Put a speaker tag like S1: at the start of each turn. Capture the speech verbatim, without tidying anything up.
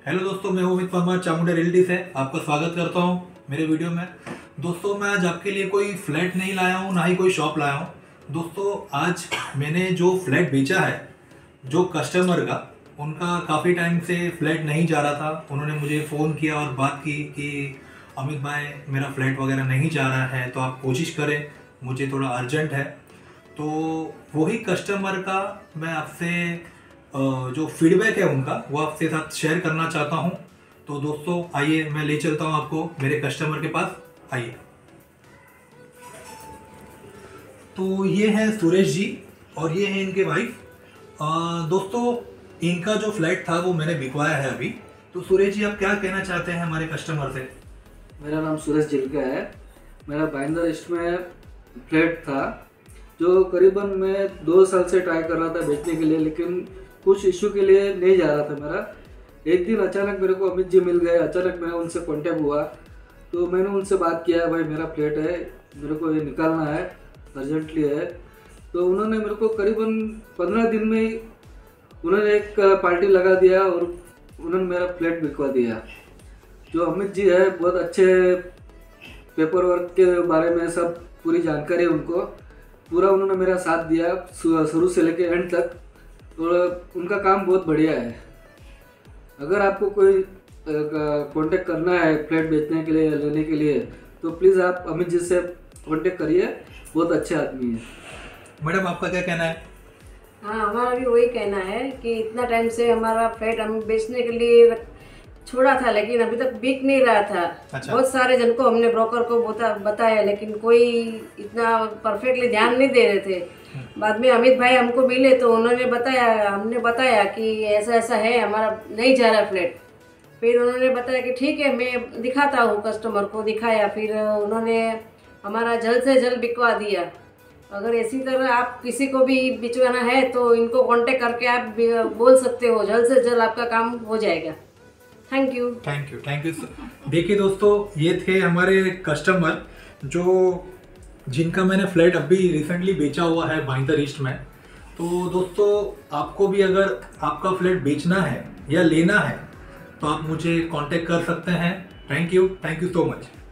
S1: Hello दोस्तों, मैं हूं अमित परमार चामुंडा रियल्टी से आपका स्वागत करता हूं मेरे वीडियो में। दोस्तों, मैं आज आपके लिए कोई फ्लैट नहीं लाया हूं, ना ही कोई शॉप लाया हूं। दोस्तों, आज मैंने जो फ्लैट बेचा है, जो कस्टमर का, उनका काफ़ी टाइम से फ्लैट नहीं जा रहा था। उन्होंने मुझे फ़ोन किया और बात की कि अमित भाई, मेरा फ्लैट वगैरह नहीं जा रहा है, तो आप कोशिश करें, मुझे थोड़ा अर्जेंट है। तो वही कस्टमर का मैं आपसे जो फीडबैक है उनका, वो आपके साथ शेयर करना चाहता हूं। तो दोस्तों, आइए मैं ले चलता हूं आपको मेरे कस्टमर के पास। आइए। तो ये है सुरेश जी और ये है इनके वाइफ। दोस्तों, इनका जो फ्लैट था वो मैंने बिकवाया है अभी। तो सुरेश जी, आप क्या कहना चाहते हैं हमारे कस्टमर से?
S2: मेरा नाम सुरेश जिलका है। मेरा भाईंदर ईस्ट में फ्लैट था जो करीबन मैं दो साल से ट्राई कर रहा था बेचने के लिए, लेकिन कुछ इशू के लिए नहीं जा रहा था मेरा। एक दिन अचानक मेरे को अमित जी मिल गए। अचानक मैं उनसे कांटेक्ट हुआ तो मैंने उनसे बात किया, भाई मेरा फ्लैट है, मेरे को ये निकालना है, अर्जेंटली है। तो उन्होंने मेरे को करीबन पंद्रह दिन में ही उन्होंने एक पार्टी लगा दिया और उन्होंने मेरा फ्लैट बिकवा दिया। जो अमित जी है, बहुत अच्छे पेपर वर्क के बारे में सब पूरी जानकारी है उनको। पूरा उन्होंने मेरा साथ दिया शुरू से लेके एंड तक, और उनका काम बहुत बढ़िया है। अगर आपको कोई कांटेक्ट करना है फ्लैट बेचने के लिए, लेने के लिए, तो प्लीज़ आप अमित जी से कांटेक्ट करिए, बहुत अच्छे आदमी हैं।
S1: मैडम, आपका क्या कहना है?
S3: हाँ, हमारा भी वही कहना है कि इतना टाइम से हमारा फ्लैट हम बेचने के लिए छोड़ा था, लेकिन अभी तक बिक नहीं रहा था। अच्छा। बहुत सारे जन को हमने ब्रोकर को बता बताया, लेकिन कोई इतना परफेक्टली ध्यान नहीं दे रहे थे। बाद में अमित भाई हमको मिले तो उन्होंने बताया, हमने बताया कि ऐसा ऐसा है, हमारा नहीं जा रहा फ्लैट। फिर उन्होंने बताया कि ठीक है, मैं दिखाता हूँ, कस्टमर को दिखाया। फिर उन्होंने हमारा जल्द से जल्द बिकवा दिया। अगर इसी तरह आप किसी को भी बिचवाना है तो इनको कांटेक्ट करके आप बोल सकते हो, जल्द से जल्द आपका काम हो जाएगा। Thank you
S1: thank you thank you देखिए दोस्तों, ये थे हमारे कस्टमर जो जिनका मैंने फ्लैट अभी रिसेंटली बेचा हुआ है भाईंदर ईस्ट में। तो दोस्तों, आपको भी अगर आपका फ्लैट बेचना है या लेना है तो आप मुझे कांटेक्ट कर सकते हैं। Thank you thank you so much.